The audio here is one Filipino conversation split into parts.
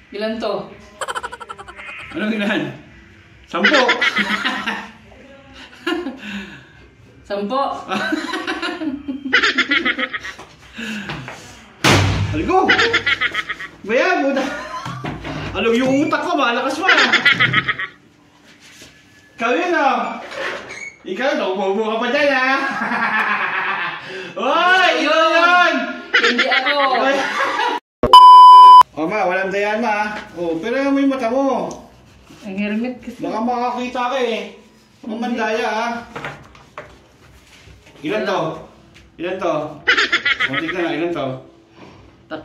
Ilan to? Anong ilan? 10. 10. Aligo! Bayan, buta. Alam, yung utak ko, malakas pa. Ikaw yun, oh. Ikaw, nakububo ka pa dyan, ha? Hoy! Ikaw yun! Hindi ako. O, ma, walang dayan, ma. O, pero mo yung mata mo. Ang hermit kasi. Baka makakita ka, eh. Ang mandaya, ha? Ilan to? Ilan to? O, tignan na, ilan to? 3.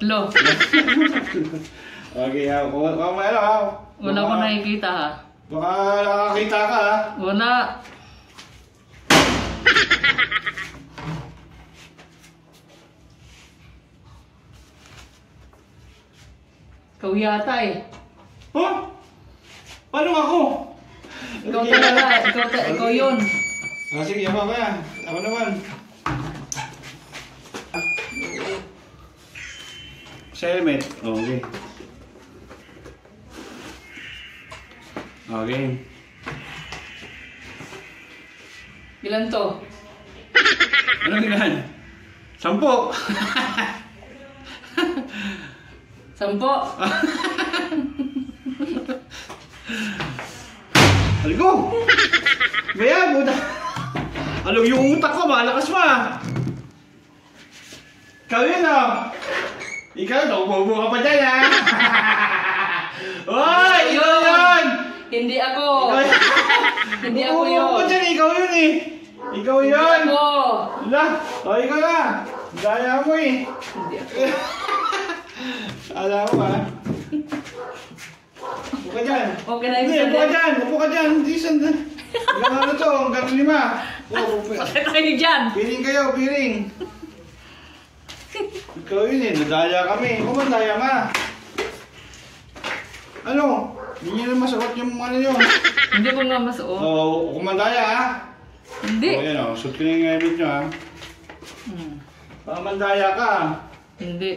Okay, ha? Mamaya lang, ha? Wala ko nakikita, ha? Baka nakakita ka, ha? Wala. Ikaw yata, eh. Huh? Paano ako? Ikaw talaga. Ikaw yun. Ah, sige, mamaya. Ako naman. Sa helmet. Okay. Okay. Ilan to? Anong ilan? 10. 10. Aligo! Bayan, buta. Alam, yung utak ko, malakas pa. Ikaw yun, oh. Ikaw, nakububo ka pa dyan, ha? Hoy! Ikaw yun! Hindi ako. Hindi ako Nakububo yun. ka dyan, ikaw yun, eh. Ikaw yun! Ako. Wala! O, ikaw na! Daya mo, eh. Hindi ako. Alam mo, ha? Upo ka dyan. Okay na Hindi, yung upo ka dyan. Upo ka dyan. Hindi, sanda. Ilang ano to? Hanggang 5. Bakit kayo dyan? Piling kayo, piling. Ikaw yun, eh. Nadaya kami. Kumandaya ka. Ano? Hindi nyo na masuot yung ano nyo. Hindi ko nga masuot. Oo, kumandaya, ha? Hindi. O, yan, o. Suot ko na yung helmet nyo, ha? Pamandaya ka. Hindi.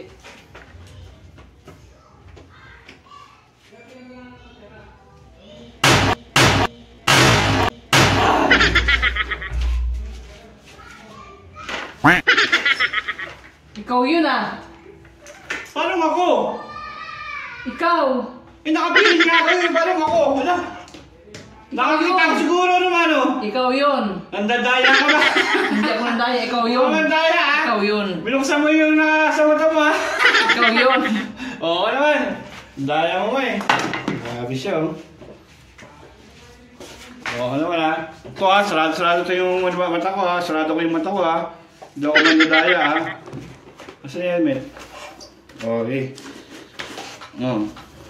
Ikaw yun, ah. Paano ako? Ikaw. Eh, nakapiling nga ako, eh. Paano ako? Wala. Nakakita ko siguro naman, oh. Ikaw yun. Nandadaya ka ba? Hindi ako nandaya. Ikaw yun. Nandadaya, ha? Ikaw yun. Binuksan mo yung nasa mata mo, ha? Ikaw yun. Oo naman. Daya mo, eh. Grabe siya, oh. Oo naman, ha? Ito, ha? Sarado ito yung mata ko, ha? Sarado ko yung mata ko, ha? Hindi ako nandadaya, ha? Kasi yung helmet. Okay. Oo.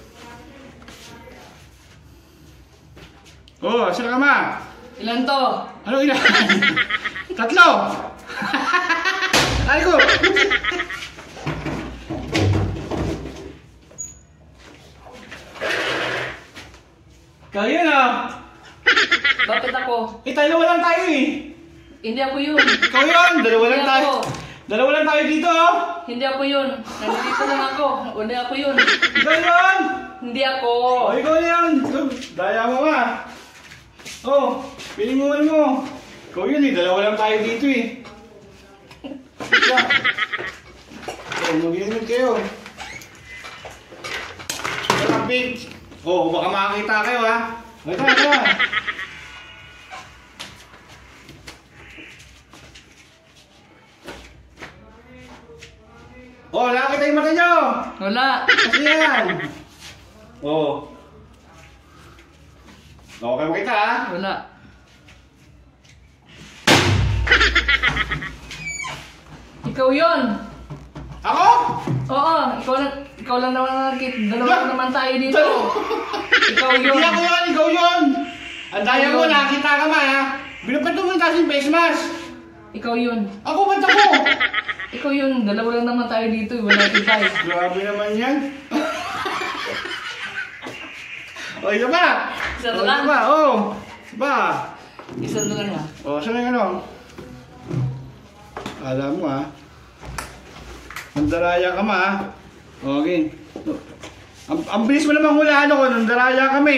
Oh, sila ka, ma? Ilan to? Ano ilan? 3! Ay ko! Ikaw yun, ah! Bakit ako? Eh, dalawa lang tayo, eh! Hindi ako yun. Ikaw yun! Dalawa lang Hindi tayo! ako. Dalawa lang tayo dito, oh! Hindi ako yun. Nandito lang ako. Hindi ako yun. Ikaw yun! Hindi ako. Oh, ikaw yun! Daya mo, ma! Oh, piling mo ano mo! Ikaw yun, eh! Dalawa lang tayo dito, eh! Oh, mag-ingat kayo! Kapit! Oh, baka makakita kayo, ha? Ito, ito! Oh, nakakita yung mata nyo! Wala. Kasi yan! Oh. Okay makita, ha? Wala. Ikaw yun. Ako? Oo, ikaw lang naman nakikita. Dalawa lang naman tayo dito. Ikaw yun. Hindi ako yun, ikaw yun! Ang daya mo, nakakita ka man, ha? Binupat mo tayo yung face mask! Ikaw yun. Ako, ba't ako? Ikaw yun. Dalawa lang naman tayo dito. Wala kita eh. Grabe naman yan. O, isa pa! Isa na O, lang? Isa pa, oo! Ba? Isa na lang, ha? O, saan yung ano? Alam mo, ha? Mandaraya ka, ma, ha? O, again. Ang bilis mo namang hulaan ako nung daraya kami.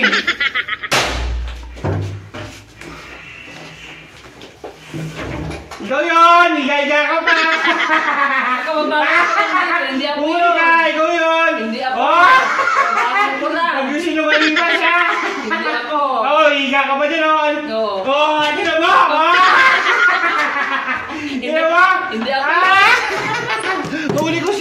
Ikaw yun! Higa-higa ka pa! Ikaw magpapakita. Hindi ako Huli yun. ka! Ikaw yun! Hindi ako. Oh! Ako na. Pag-sinungaling pa siya! Hindi ako. Oo, higa ka pa dyan, oh! Oo. Oo, ano na ba? Ah! Hindi na ba? Hindi ako. Ah! Huli ko